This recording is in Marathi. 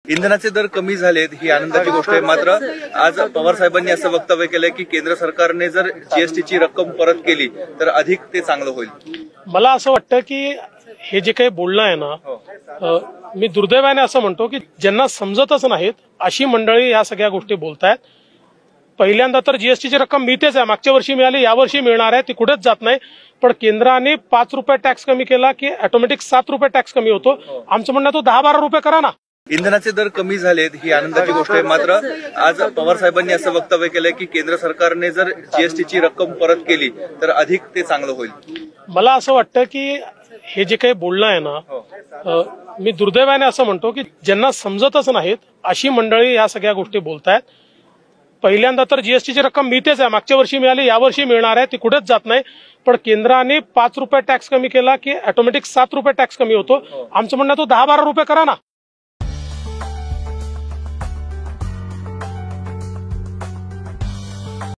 इंधनाचे दर कमी झालेत ही आनंदाची गोष्ट आहे। मात्र आज पवार साहेबांनी असं वक्तव्य केलंय की केंद्र सरकारने जर जीएसटीची रक्कम परत केली तर अधिक ते चांगलं होईल। मला असं वाटतं की हे जे काही बोलणं आहे ना, मी दुर्दैवाने असं म्हणतो की ज्यांना समजतच नाहीत अशी मंडळी या सगळ्या गोष्टी बोलतायत। पहिल्यांदा तर जीएसटीची रक्कम मिळतेच आहे, मागच्या वर्षी मिळाली, यावर्षी मिळणार आहे, ती कुठेच जात नाही। पण केंद्राने 5 रुपये टॅक्स कमी केला की ऑटोमॅटिक 7 रुपये टॅक्स कमी होतो। आमचं म्हणणं तो 10-12 रुपये करा ना। इंधनाचे दर कमी झालेत ही आनंदाची गोष्ट आहे। मात्र आज पवार साहेबांनी असं वक्तव्य केलंय की केंद्र सरकारने जर जीएसटीची रक्कम परत केली तर अधिक ते चांगलं होईल। मला असं वाटतं की हे जे काही बोलणं आहे ना, मी दुर्दैवाने असं म्हणतो की ज्यांना समजतच नाहीत अशी मंडळी या सगळ्या गोष्टी बोलतायत। पहिल्यांदा तर जीएसटीची रक्कम मिळतेच आहे, मागच्या वर्षी मिळाली, यावर्षी मिळणार आहे, ती कुठेच जात नाही। पण केंद्राने 5 रुपये टॅक्स कमी केला की ऑटोमॅटिक 7 रुपये टॅक्स कमी होतो। आमचं म्हणणं तो 10-12 रुपये करा ना।